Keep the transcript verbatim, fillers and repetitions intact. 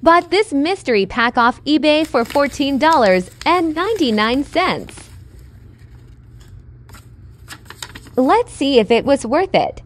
bought this mystery pack off eBay for fourteen dollars and ninety-nine cents. Let's see if it was worth it.